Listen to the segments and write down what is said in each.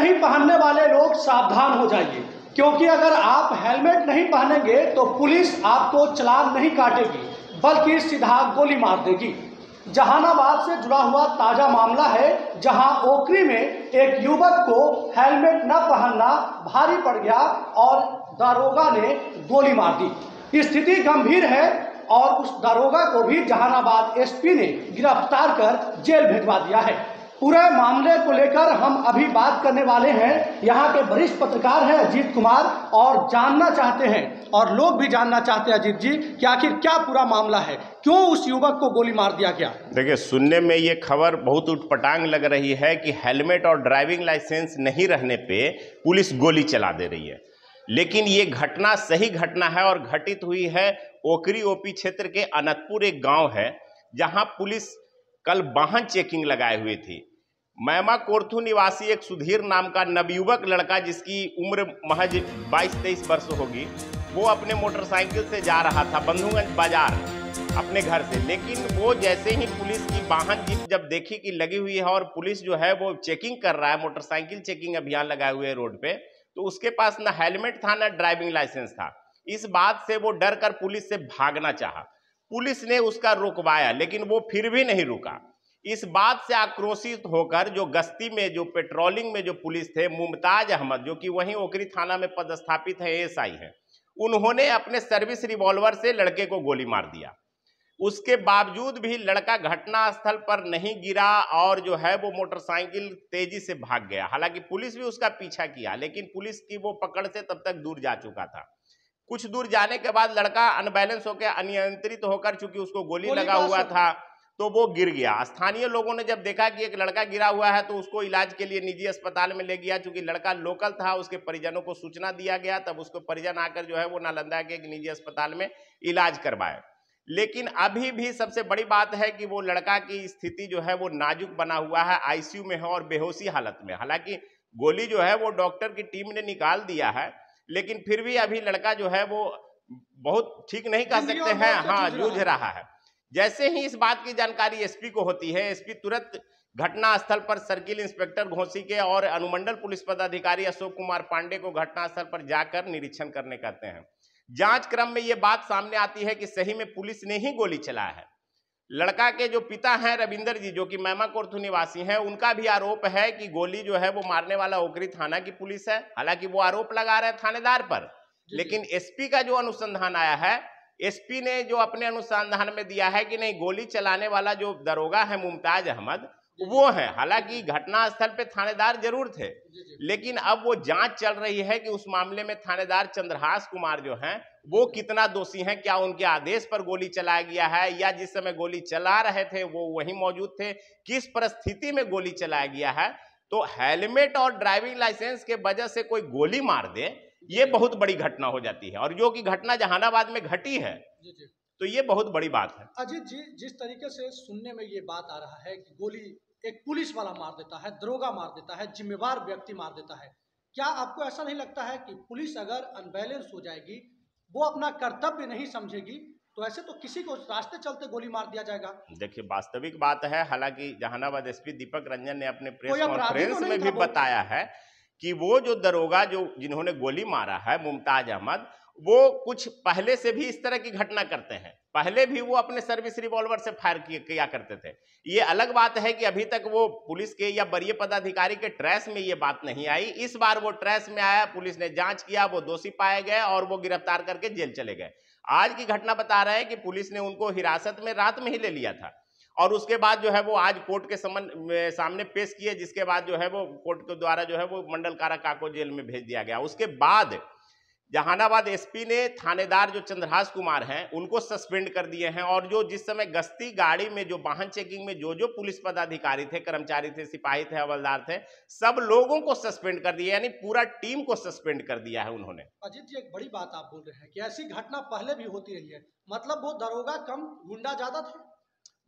नहीं पहनने वाले लोग सावधान हो जाइए, क्योंकि अगर आप हेलमेट नहीं पहनेंगे तो पुलिस आपको चालान नहीं काटेगी बल्कि सीधा गोली मार देगी। जहानाबाद से जुड़ा हुआ ताजा मामला है, जहां ओखरी में एक युवक को हेलमेट न पहनना भारी पड़ गया और दारोगा ने गोली मार दी। स्थिति गंभीर है और उस दारोगा को भी जहानाबाद एसपी ने गिरफ्तार कर जेल भिजवा दिया है। पूरे मामले को लेकर हम अभी बात करने वाले हैं। यहाँ के वरिष्ठ पत्रकार हैं अजीत कुमार और जानना चाहते हैं और लोग भी जानना चाहते हैं अजीत जी कि आखिर क्या पूरा मामला है, क्यों उस युवक को गोली मार दिया गया। देखिए, सुनने में ये खबर बहुत उटपटांग लग रही है कि हेलमेट और ड्राइविंग लाइसेंस नहीं रहने पे पुलिस गोली चला दे रही है, लेकिन ये घटना सही घटना है और घटित हुई है ओखरी ओपी क्षेत्र के अनंतपुर एक गांव है, जहां पुलिस कल वाहन चेकिंग लगाए हुए थी। मैमा कोरथू निवासी एक सुधीर नाम का नवयुवक लड़का, जिसकी उम्र महज 22-23 वर्ष होगी, वो अपने मोटरसाइकिल से जा रहा था बंधुगंज बाजार अपने घर से। लेकिन वो जैसे ही पुलिस की वाहन जीप जब देखी कि लगी हुई है और पुलिस जो है वो चेकिंग कर रहा है, मोटरसाइकिल चेकिंग अभियान लगाए हुए है रोड पे, तो उसके पास ना हेलमेट था ना ड्राइविंग लाइसेंस था। इस बात से वो डर कर पुलिस से भागना चाहा। पुलिस ने उसका रुकवाया, लेकिन वो फिर भी नहीं रुका। इस बात से आक्रोशित होकर जो गश्ती में, जो पेट्रोलिंग में जो पुलिस थे, मुमताज अहमद, जो कि वहीं ओखरी थाना में पदस्थापित है, एएसआई हैं, उन्होंने अपने सर्विस रिवॉल्वर से लड़के को गोली मार दिया। उसके बावजूद भी लड़का घटनास्थल पर नहीं गिरा और जो है वो मोटरसाइकिल तेजी से भाग गया। हालांकि पुलिस भी उसका पीछा किया, लेकिन पुलिस की वो पकड़ से तब तक दूर जा चुका था। कुछ दूर जाने के बाद लड़का अनबैलेंस होकर, अनियंत्रित होकर, चूंकि उसको गोली लगा हुआ था, तो वो गिर गया। स्थानीय लोगों ने जब देखा कि एक लड़का गिरा हुआ है तो उसको इलाज के लिए निजी अस्पताल में ले गया। चूंकि लड़का लोकल था, उसके परिजनों को सूचना दिया गया, तब उसको परिजन आकर जो है वो नालंदा के एक निजी अस्पताल में इलाज करवाए। लेकिन अभी भी सबसे बड़ी बात है कि वो लड़का की स्थिति जो है वो नाजुक बना हुआ है, आईसीयू में है और बेहोशी हालत में। हालांकि गोली जो है वो डॉक्टर की टीम ने निकाल दिया है, लेकिन फिर भी अभी लड़का जो है वो बहुत ठीक नहीं कह सकते हैं, हाँ, जूझ रहा है। जैसे ही इस बात की जानकारी एसपी को होती है, एसपी तुरंत घटनास्थल पर सर्किल इंस्पेक्टर घोसी के और अनुमंडल पुलिस पदाधिकारी अशोक कुमार पांडे को घटनास्थल पर जाकर निरीक्षण करने कहते हैं। जांच क्रम में यह बात सामने आती है कि सही में पुलिस ने ही गोली चलाया है। लड़का के जो पिता हैं रविंदर जी, जो कि मैमा कोरथू निवासी हैं, उनका भी आरोप है कि गोली जो है वो मारने वाला ओखरी थाना की पुलिस है। हालांकि वो आरोप लगा रहे थानेदार पर, लेकिन एसपी का जो अनुसंधान आया है, एसपी ने जो अपने अनुसंधान में दिया है कि नहीं, गोली चलाने वाला जो दरोगा है मुमताज अहमद, वो है। हालांकि घटनास्थल पे थानेदार जरूर थे, लेकिन अब वो जांच चल रही है कि उस मामले में थानेदार चंद्रहास कुमार जो हैं वो कितना दोषी हैं। क्या उनके आदेश पर गोली चलाया गया है, या जिस समय गोली चला रहे थे वो वहीं मौजूद थे, किस परिस्थिति में गोली चलाया गया है। तो हेलमेट और ड्राइविंग लाइसेंस के वजह से कोई गोली मार दे, ये बहुत बड़ी घटना हो जाती है, और जो कि घटना जहानाबाद में घटी है, तो ये बहुत बड़ी बात है। अजीत जी, जिस तरीके से सुनने में ये बात आ रहा है कि गोली एक पुलिस वाला मार देता है, दरोगा मार देता है, जिम्मेवार व्यक्ति मार देता है, क्या आपको ऐसा नहीं लगता है कि पुलिस अगर अनबैलेंस हो जाएगी, वो अपना कर्तव्य नहीं समझेगी, तो ऐसे तो किसी को रास्ते चलते गोली मार दिया जाएगा। देखिए, वास्तविक बात है। हालांकि जहानाबाद एसपी दीपक रंजन ने अपने प्रेस कॉन्फ्रेंस में भी बताया है कि वो जो दरोगा जिन्होंने गोली मारा है मुमताज अहमद, वो कुछ पहले से भी इस तरह की घटना करते हैं। पहले भी वो अपने सर्विस रिवॉल्वर से फायर किया करते थे। ये अलग बात है कि अभी तक वो पुलिस के या वरीय पदाधिकारी के ट्रेस में ये बात नहीं आई। इस बार वो ट्रेस में आया, पुलिस ने जांच किया, वो दोषी पाए गए और वो गिरफ्तार करके जेल चले गए। आज की घटना बता रहे हैं कि पुलिस ने उनको हिरासत में रात में ही ले लिया था और उसके बाद जो है वो आज कोर्ट के सामने पेश किए, जिसके बाद जो है वो कोर्ट के द्वारा जो है वो मंडल कारा काको जेल में भेज दिया गया। उसके बाद जहानाबाद एसपी ने थानेदार जो चंद्रहास कुमार हैं उनको सस्पेंड कर दिए हैं, और जो जिस समय गश्ती गाड़ी में जो वाहन चेकिंग में जो पुलिस पदाधिकारी थे, कर्मचारी थे, सिपाही थे, हवलदार थे, सब लोगों को सस्पेंड कर दिया, यानी पूरा टीम को सस्पेंड कर दिया है उन्होंने। अजीत जी, एक बड़ी बात आप बोल रहे हैं कि ऐसी घटना पहले भी होती रही है, मतलब वो दरोगा कम गुंडा ज्यादा था।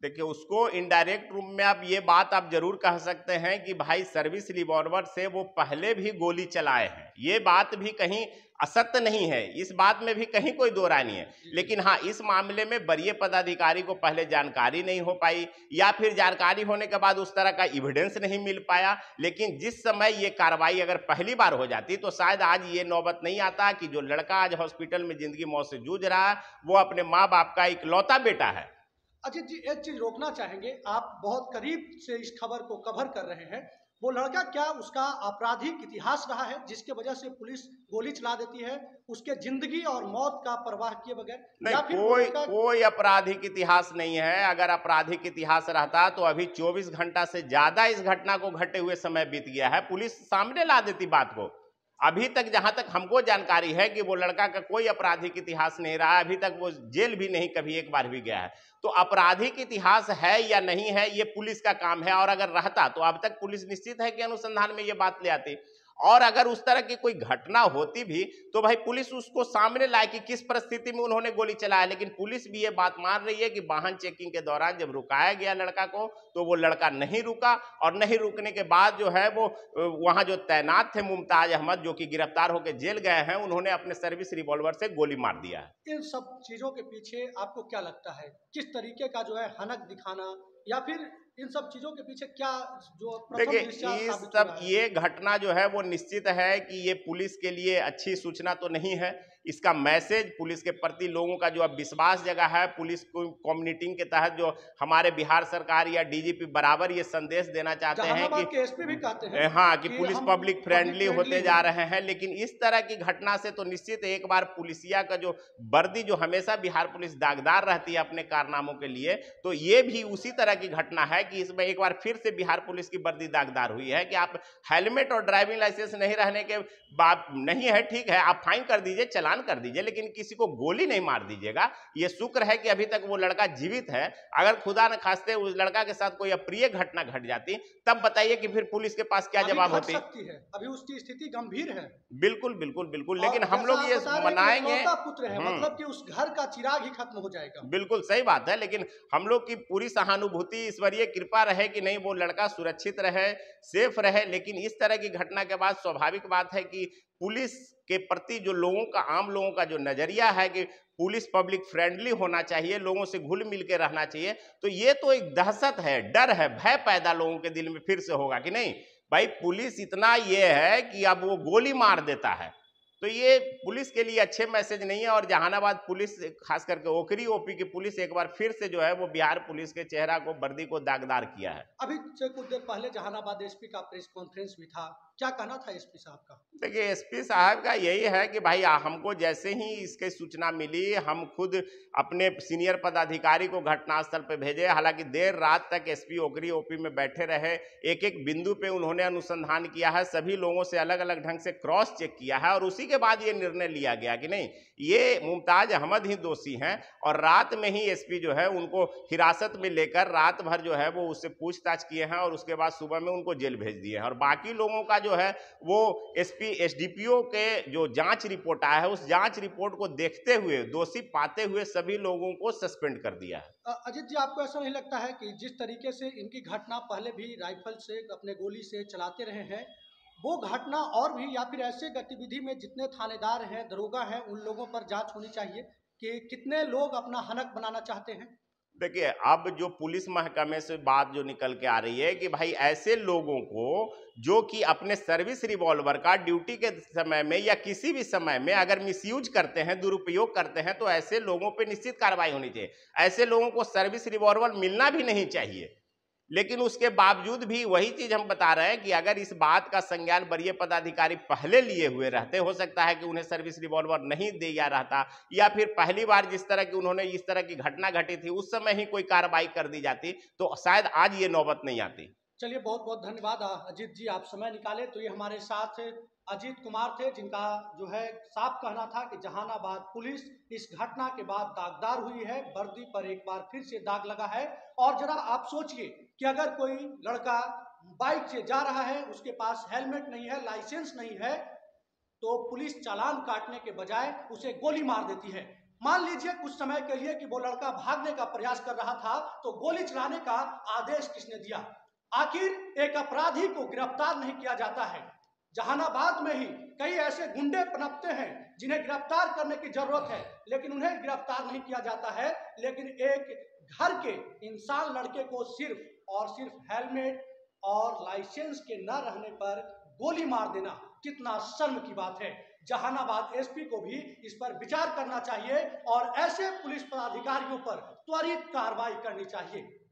देखिए, उसको इनडायरेक्ट रूप में आप ये बात आप जरूर कह सकते हैं कि भाई सर्विस रिवॉल्वर से वो पहले भी गोली चलाए हैं, ये बात भी कहीं असत्य नहीं है, इस बात में भी कहीं कोई दो राय नहीं है। लेकिन हाँ, इस मामले में वरीय पदाधिकारी को पहले जानकारी नहीं हो पाई, या फिर जानकारी होने के बाद उस तरह का एविडेंस नहीं मिल पाया। लेकिन जिस समय ये कार्रवाई अगर पहली बार हो जाती तो शायद आज ये नौबत नहीं आता कि जो लड़का आज हॉस्पिटल में जिंदगी मौत से जूझ रहा है वो अपने माँ बाप का इकलौता बेटा है। अजीत जी, एक चीज रोकना चाहेंगे, आप बहुत करीब से इस खबर को कवर कर रहे हैं। वो लड़का क्या उसका आपराधिक इतिहास रहा है जिसके वजह से पुलिस गोली चला देती है, उसके जिंदगी और मौत का परवाह किए बगैर? नहीं, या फिर कोई आपराधिक इतिहास नहीं है। अगर आपराधिक इतिहास रहता तो अभी 24 घंटा से ज्यादा इस घटना को घटे हुए समय बीत गया है, पुलिस सामने ला देती बात को। अभी तक जहां तक हमको जानकारी है कि वो लड़का का कोई आपराधिक इतिहास नहीं रहा, अभी तक वो जेल भी नहीं कभी एक बार भी गया है। तो आपराधिक इतिहास है या नहीं है ये पुलिस का काम है, और अगर रहता तो अब तक पुलिस निश्चित है कि अनुसंधान में ये बात ले आती। और अगर उस तरह की कोई घटना होती भी तो भाई पुलिस उसको सामने लाए कि किस परिस्थिति में उन्होंने गोली चलाया। लेकिन पुलिस भी ये बात मान रही है कि वाहन चेकिंग के दौरान जब रुकाया गया लड़का को तो वो लड़का नहीं रुका, और नहीं रुकने के बाद जो है वो वहां जो तैनात थे मुमताज अहमद, जो कि गिरफ्तार होकर जेल गए हैं, उन्होंने अपने सर्विस रिवॉल्वर से गोली मार दिया है। इन सब चीजों के पीछे आपको क्या लगता है, किस तरीके का जो है हनक दिखाना, या फिर इन सब चीजों के पीछे क्या जो प्रथम देखिए, दृष्टया इस साबित हो रहा सब है? ये घटना जो है वो निश्चित है कि ये पुलिस के लिए अच्छी सूचना तो नहीं है। इसका मैसेज पुलिस के प्रति लोगों का जो अब विश्वास जगा है, पुलिस कम्युनिटी के तहत जो हमारे बिहार सरकार या डीजीपी बराबर ये संदेश देना चाहते हैं जहानाबाद कि के एसपी भी कहते हैं हाँ, कि कि पुलिस हम पब्लिक फ्रेंडली होते हैं। जा रहे हैं। लेकिन इस तरह की घटना से तो निश्चित एक बार पुलिसिया का जो वर्दी जो हमेशा बिहार पुलिस दागदार रहती है अपने कारनामों के लिए, तो ये भी उसी तरह की घटना है कि इसमें एक बार फिर से बिहार पुलिस की वर्दी दागदार हुई है कि आप हेलमेट और ड्राइविंग लाइसेंस नहीं रहने के बाद नहीं है, ठीक है, आप फाइन कर दीजिए, चालान कर दीजिए, लेकिन किसी को गोली नहीं मार दीजिएगा। ये शुक्र है कि अभी तक वो लड़का जीवित है। अगर खुदा न खास्ते उस लड़का के साथ कोई अप्रिय घटना घट जाती तब बताइए कि फिर पुलिस के पास क्या जवाब होती। सकती है, अभी उसकी स्थिति गंभीर है। बिल्कुल बिल्कुल बिल्कुल, लेकिन हम लोग ये मनाएंगे, पुत्र है, मतलब कि उस घर का चिराग ही खत्म हो जाएगा। बिल्कुल सही बात है, लेकिन हम लोग की पूरी सहानुभूति, ईश्वरीय कृपा रहे कि नहीं वो लड़का सुरक्षित रहे, सेफ रहे। लेकिन इस तरह की घटना के बाद स्वाभाविक बात है कि पुलिस के प्रति जो लोगों का, आम लोगों का जो नजरिया है कि पुलिस पब्लिक फ्रेंडली होना चाहिए, लोगों से घुल मिल के रहना चाहिए, तो ये तो एक दहशत है, डर है, भय पैदा लोगों के दिल में फिर से होगा कि नहीं भाई पुलिस इतना ये है कि अब वो गोली मार देता है। तो ये पुलिस के लिए अच्छे मैसेज नहीं है। और जहानाबाद पुलिस, खास करके ओकरी ओपी की पुलिस एक बार फिर से जो है वो बिहार पुलिस के चेहरा को, वर्दी को दागदार किया है। अभी से कुछ देर पहले जहानाबाद एसपी का प्रेस कॉन्फ्रेंस भी था, क्या कहना था एसपी साहब का? देखिए, एसपी साहब का यही है कि भाई हमको जैसे ही इसकी सूचना मिली हम खुद अपने सीनियर पदाधिकारी को घटनास्थल पर भेजे। हालांकि देर रात तक एसपी ओकरी ओपी में बैठे रहे, एक एक बिंदु पे उन्होंने अनुसंधान किया है, सभी लोगों से अलग अलग ढंग से क्रॉस चेक किया है, और उसी के बाद ये निर्णय लिया गया कि नहीं ये मुमताज अहमद ही दोषी हैं। और रात में ही एसपी जो है उनको हिरासत में लेकर रात भर जो है वो उससे पूछताछ किए हैं, और उसके बाद सुबह में उनको जेल भेज दिए हैं। और बाकी लोगों का जो है वो एसपी एसडीपीओ के जो जांच रिपोर्ट आया है उस जांच रिपोर्ट को देखते हुए, दोषी पाते हुए सभी लोगों को सस्पेंड कर दिया है। अजीत जी, आपको ऐसा नहीं लगता है कि जिस तरीके से इनकी घटना पहले भी राइफल से, अपने गोली से चलाते रहे हैं, वो घटना और भी, या फिर ऐसे गतिविधि में जितने थानेदार हैं, दरोगा हैं, उन लोगों पर जांच होनी चाहिए कि कितने लोग अपना हनक बनाना चाहते हैं? देखिए, अब जो पुलिस महकमे से बात जो निकल के आ रही है कि भाई ऐसे लोगों को जो कि अपने सर्विस रिवॉल्वर का ड्यूटी के समय में या किसी भी समय में अगर मिसयूज करते हैं, दुरुपयोग करते हैं, तो ऐसे लोगों पे निश्चित कार्रवाई होनी चाहिए। ऐसे लोगों को सर्विस रिवॉल्वर मिलना भी नहीं चाहिए। लेकिन उसके बावजूद भी वही चीज हम बता रहे हैं कि अगर इस बात का संज्ञान वरीय पदाधिकारी पहले लिए हुए रहते, हो सकता है कि उन्हें सर्विस रिवॉल्वर नहीं दिया रहता, या फिर पहली बार जिस तरह की उन्होंने इस तरह की घटना घटी थी उस समय ही कोई कार्रवाई कर दी जाती, तो शायद आज ये नौबत नहीं आती। चलिए, बहुत बहुत धन्यवाद अजीत जी, आप समय निकाले। तो ये हमारे साथ अजीत कुमार थे, जिनका जो है साफ कहना था कि जहानाबाद पुलिस इस घटना के बाद दागदार हुई है, वर्दी पर एक बार फिर से दाग लगा है। और जरा आप सोचिए कि अगर कोई लड़का बाइक से जा रहा है, उसके पास हेलमेट नहीं है, लाइसेंस नहीं है, तो पुलिस चालान काटने के बजाय उसे गोली मार देती है। मान लीजिए कुछ समय के लिए कि वो लड़का भागने का प्रयास कर रहा था, तो गोली चलाने का आदेश किसने दिया? आखिर एक अपराधी को गिरफ्तार नहीं किया जाता है? जहानाबाद में ही कई ऐसे गुंडे पनपते हैं जिन्हें गिरफ्तार करने की जरूरत है, लेकिन उन्हें गिरफ्तार नहीं किया जाता है। लेकिन एक घर के इंसान लड़के को सिर्फ और सिर्फ हेलमेट और लाइसेंस के न रहने पर गोली मार देना कितना शर्म की बात है। जहानाबाद एसपी को भी इस पर विचार करना चाहिए और ऐसे पुलिस पदाधिकारियों पर त्वरित कार्रवाई करनी चाहिए।